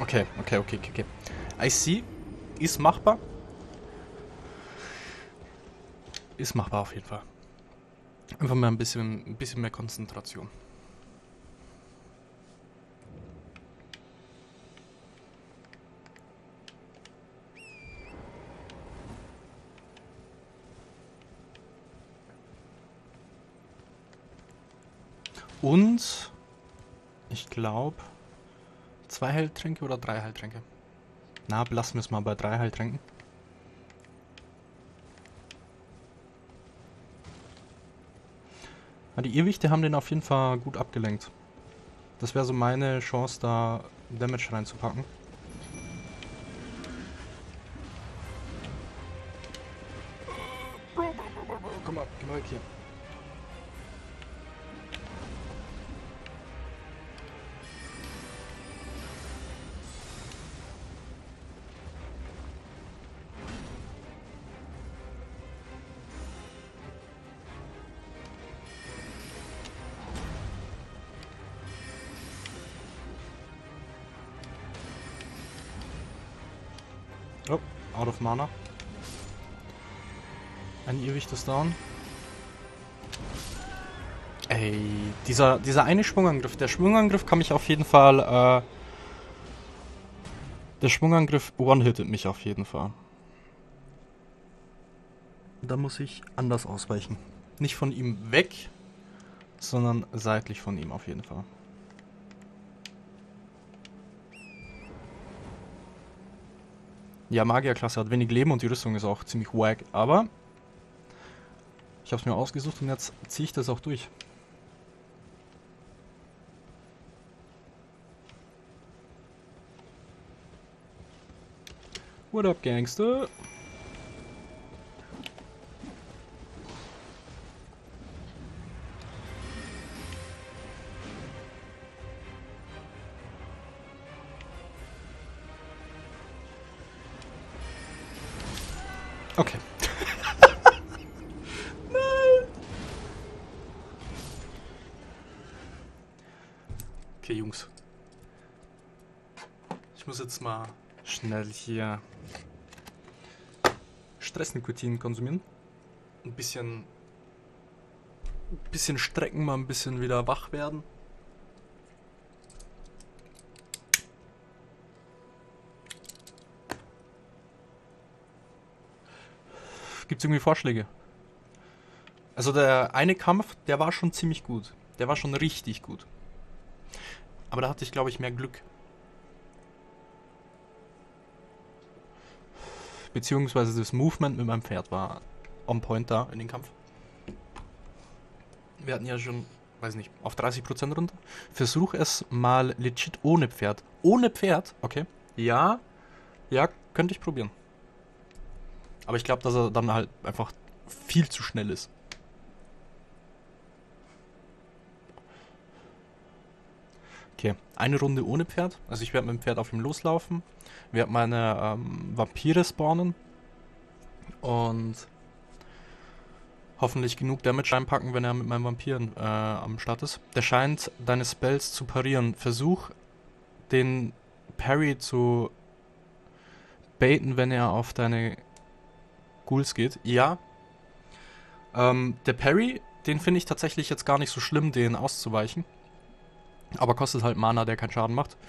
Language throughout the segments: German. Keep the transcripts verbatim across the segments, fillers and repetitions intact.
Okay, okay, okay, okay, okay. I see. Ist machbar. Ist machbar auf jeden Fall. Einfach mal ein bisschen, ein bisschen mehr Konzentration. Und ich glaube, zwei Heiltränke oder drei Heiltränke? Na, belassen wir es mal bei drei Heiltränken. Ja, die Irrwichte haben den auf jeden Fall gut abgelenkt. Das wäre so meine Chance, da Damage reinzupacken. Komm mal, geh mal weg hier. Oh, out of Mana. Ein Irrwicht ist down. Ey, dieser, dieser eine Schwungangriff. Der Schwungangriff kann mich auf jeden Fall, äh, der Schwungangriff one-hittet mich auf jeden Fall. Da muss ich anders ausweichen. Nicht von ihm weg, sondern seitlich von ihm auf jeden Fall. Ja, Magierklasse hat wenig Leben und die Rüstung ist auch ziemlich wack, aber ich habe es mir ausgesucht und jetzt ziehe ich das auch durch. What up, Gangster? Okay. Okay, Jungs. Ich muss jetzt mal schnell hier Stressnikotin konsumieren. Ein bisschen, ein bisschen strecken, mal ein bisschen wieder wach werden. Gibt's irgendwie Vorschläge? Also der eine Kampf, der war schon ziemlich gut. Der war schon richtig gut. Aber da hatte ich, glaube ich, mehr Glück. Beziehungsweise das Movement mit meinem Pferd war on point da in den Kampf. Wir hatten ja schon, weiß nicht, auf dreißig Prozent runter. Versuch es mal legit ohne Pferd. Ohne Pferd? Okay. Ja, ja, könnte ich probieren. Aber ich glaube, dass er dann halt einfach viel zu schnell ist. Okay, eine Runde ohne Pferd. Also ich werde mit dem Pferd auf ihm loslaufen. Werde meine ähm, Vampire spawnen. Und hoffentlich genug Damage reinpacken, wenn er mit meinen Vampiren äh, am Start ist. Der scheint deine Spells zu parieren. Versuch den Parry zu baiten, wenn er auf deine Ghouls geht. Ja. Ähm, der Parry, den finde ich tatsächlich jetzt gar nicht so schlimm, den auszuweichen. Aber kostet halt Mana, der keinen Schaden macht.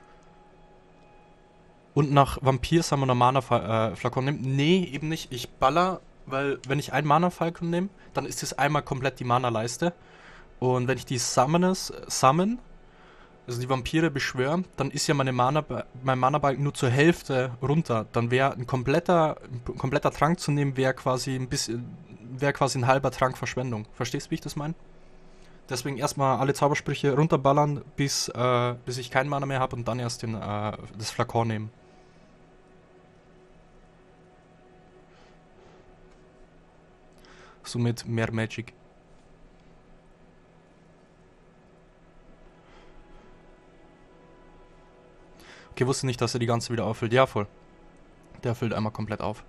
Und nach Vampir-Summoner Mana-Flakon nimmt? Nee, eben nicht. Ich baller, weil wenn ich einen Mana-Falcon nehme, dann ist es einmal komplett die Mana-Leiste. Und wenn ich die Summoners summon, also die Vampire beschwören, dann ist ja meine Mana, mein Mana-Balken nur zur Hälfte runter. Dann wäre ein kompletter, ein kompletter Trank zu nehmen, wäre quasi ein bisschen, wäre quasi ein halber Trank Verschwendung. Verstehst du, wie ich das meine? Deswegen erstmal alle Zaubersprüche runterballern, bis, äh, bis ich keinen Mana mehr habe und dann erst den, äh, das Flakon nehmen. Somit mehr Magic. Okay, wusste nicht, dass er die ganze wieder auffüllt. Ja, voll. Der füllt einmal komplett auf.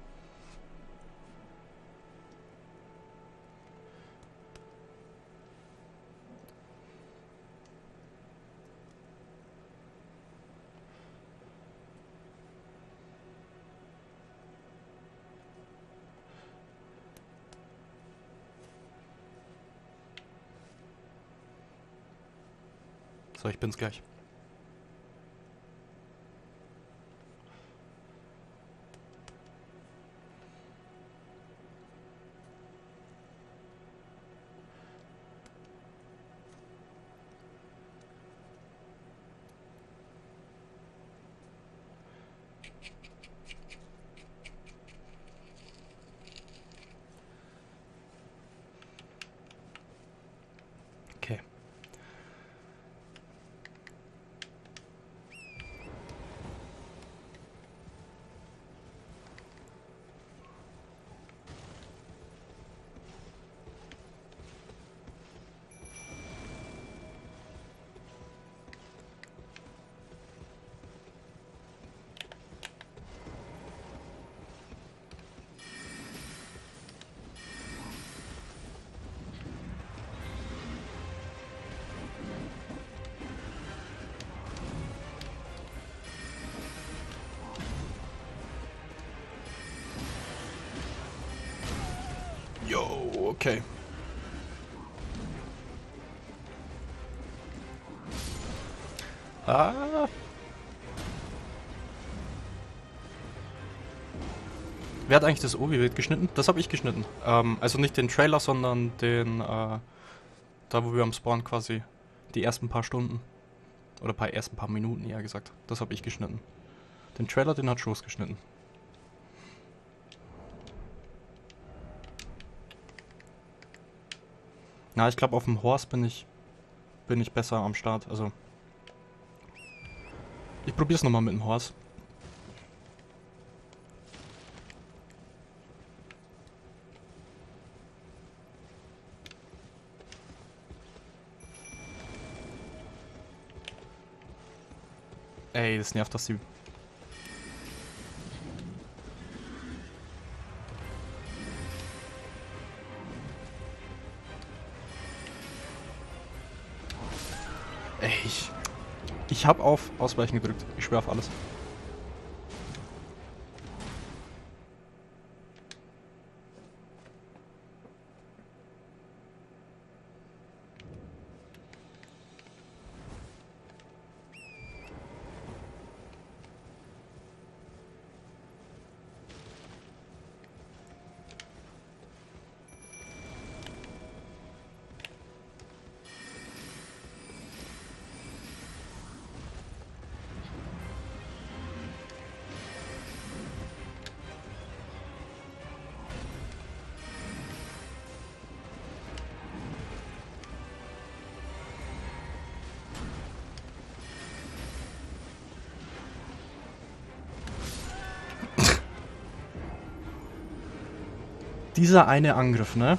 So, ich bin's gleich. Okay. Jo, okay. Ah. Wer hat eigentlich das Obi-Bild geschnitten? Das habe ich geschnitten. Ähm, also nicht den Trailer, sondern den, äh, da wo wir am Spawn quasi die ersten paar Stunden. Oder paar ersten paar Minuten, eher gesagt. Das habe ich geschnitten. Den Trailer, den hat Schoß geschnitten. Na, ich glaube auf dem Horse bin ich bin ich besser am Start. Also ich probiere es nochmal mit dem Horse. Ey, das nervt, dass die... Ey, ich... Ich hab auf Ausweichen gedrückt. Ich schwör auf alles. Dieser eine Angriff, ne?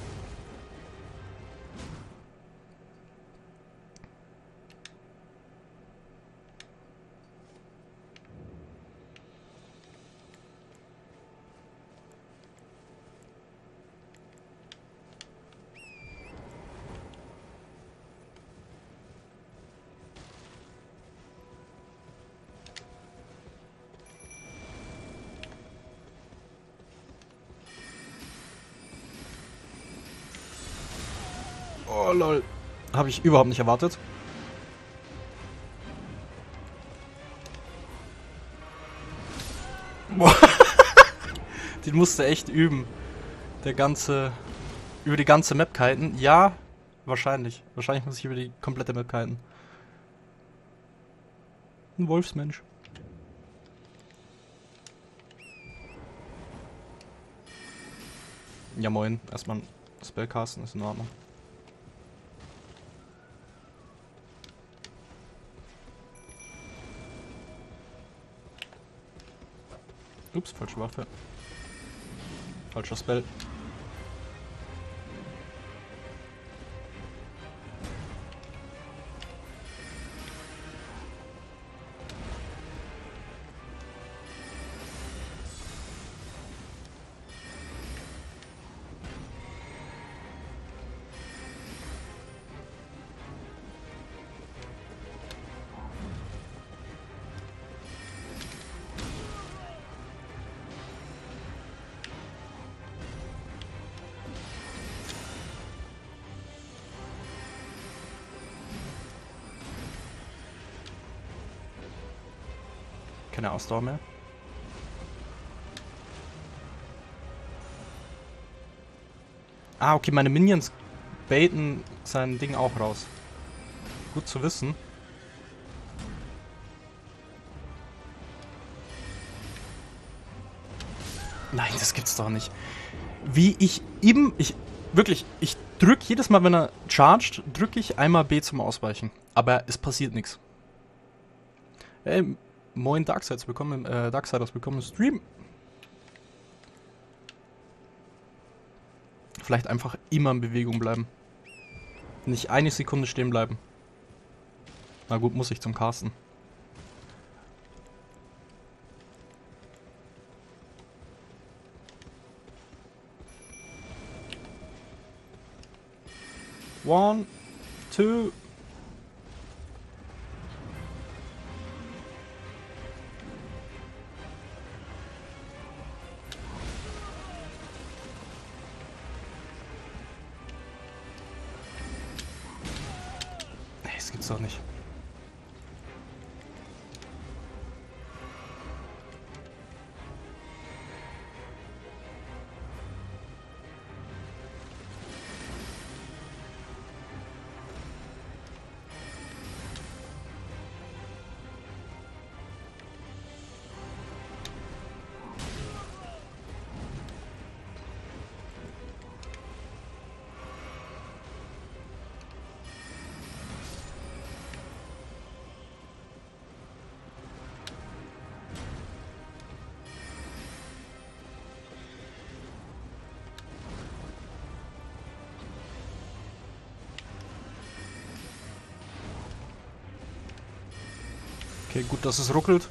Oh lol. Habe ich überhaupt nicht erwartet. Boah. Den musste echt üben. Der ganze... Über die ganze Map kiten. Ja, wahrscheinlich. Wahrscheinlich muss ich über die komplette Map kiten. Ein Wolfsmensch. Ja moin. Erstmal ein Spellcasten ist in Ordnung. Ups, falsche Waffe. Falscher Spell. Keine Ausdauer mehr. Ah, okay, meine Minions baiten sein Ding auch raus. Gut zu wissen. Nein, das gibt's doch nicht. Wie ich eben, ich, wirklich, ich drück jedes Mal, wenn er charged, drücke ich einmal B zum Ausweichen. Aber es passiert nichts. Ey, moin Darksiders, willkommen, äh, Darksiders, willkommen im Stream. Vielleicht einfach immer in Bewegung bleiben. Nicht eine Sekunde stehen bleiben. Na gut, muss ich zum Casten. One, two. Nee, das gibt's doch nicht. Okay, gut, dass es ruckelt.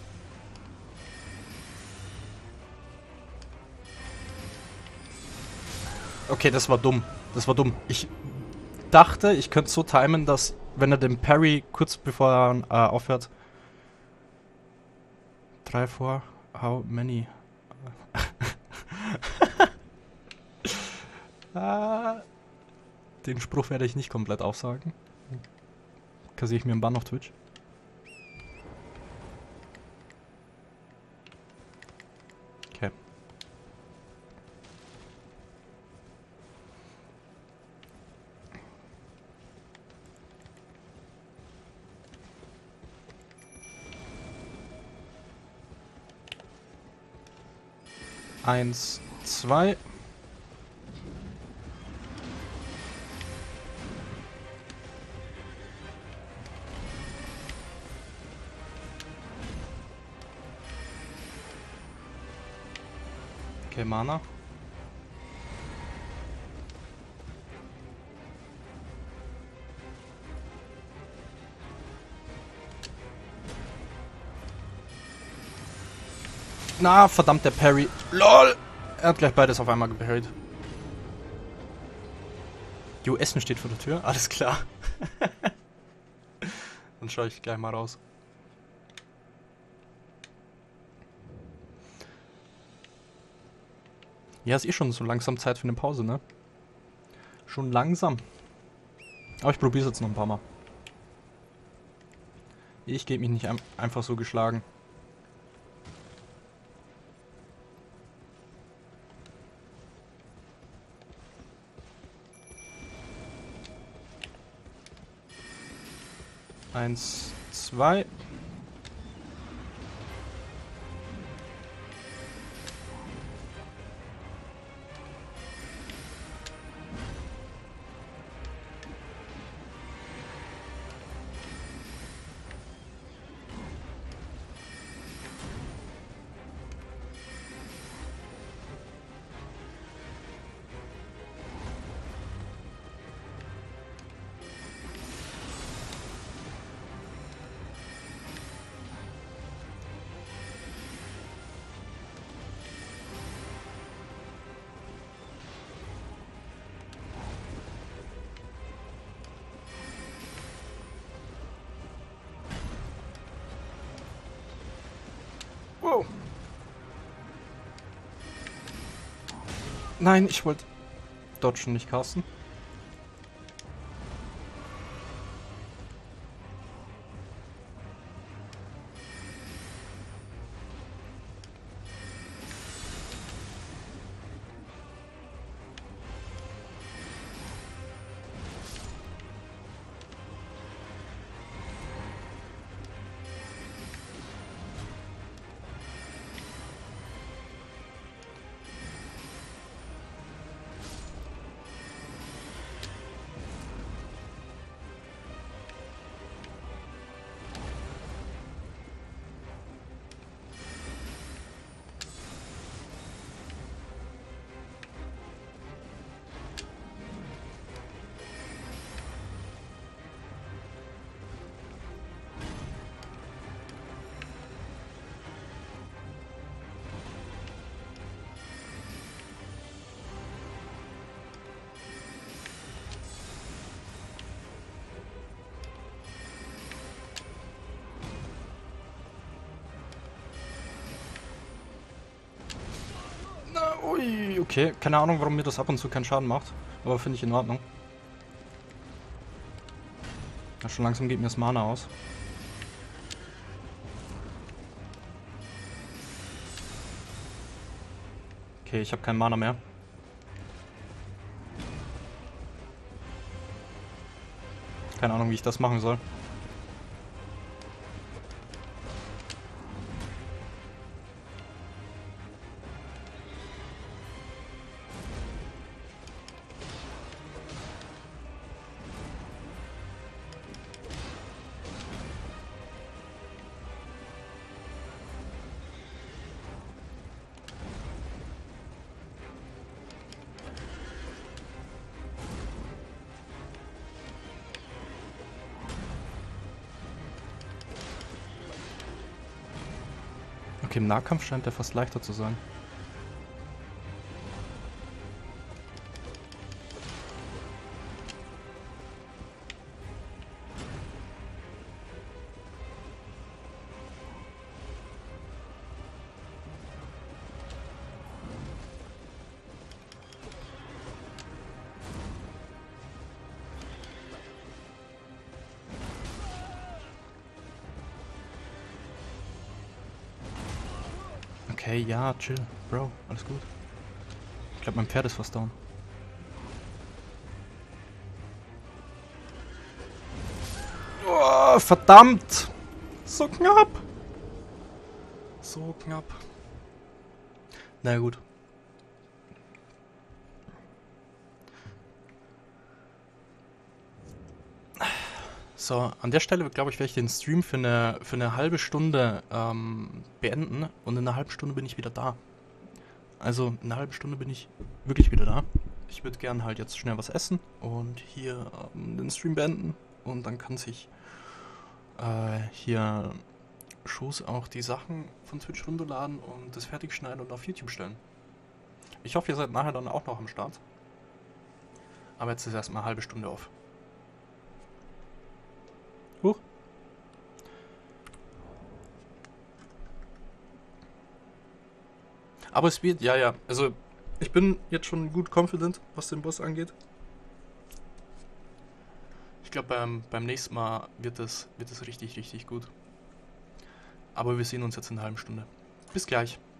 Okay, das war dumm. Das war dumm. Ich dachte, ich könnte so timen, dass, wenn er den Parry kurz bevor er äh, aufhört. Drei, vor. How many? ah, den Spruch werde ich nicht komplett aufsagen. Kassiere ich mir einen Bann auf Twitch. Okay. Eins, zwei. Okay, Mana. Na, verdammt, der Parry. LOL! Er hat gleich beides auf einmal geparried. Jo, Essen steht vor der Tür. Alles klar. Dann schaue ich gleich mal raus. Ja, ist eh schon so langsam Zeit für eine Pause, ne? Schon langsam. Aber ich probiere es jetzt noch ein paar Mal. Ich gebe mich nicht ein einfach so geschlagen. Eins, zwei. Wow. Nein, ich wollte dodgen, nicht casten. okay. Keine Ahnung, warum mir das ab und zu keinen Schaden macht. Aber finde ich in Ordnung. Ja, schon langsam geht mir das Mana aus. Okay, ich habe kein Mana mehr. Keine Ahnung, wie ich das machen soll. Okay, im Nahkampf scheint der fast leichter zu sein. Okay, ja, chill. Bro, alles gut. Ich glaube, mein Pferd ist fast down. Oh, verdammt! So knapp! So knapp. Na gut. So, an der Stelle, glaube ich, werde ich den Stream für eine, für eine halbe Stunde ähm, beenden und in einer halben Stunde bin ich wieder da. Also in einer halben Stunde bin ich wirklich wieder da. Ich würde gern halt jetzt schnell was essen und hier ähm, den Stream beenden und dann kann sich äh, hier Schoß auch die Sachen von Twitch runterladen und das fertig schneiden und auf YouTube stellen. Ich hoffe, ihr seid nachher dann auch noch am Start. Aber jetzt ist erstmal eine halbe Stunde auf. Huch. Aber es wird, ja, ja, also ich bin jetzt schon gut confident, was den Boss angeht. Ich glaube, beim, beim nächsten Mal wird es wird es richtig, richtig gut. Aber wir sehen uns jetzt in einer halben Stunde. Bis gleich.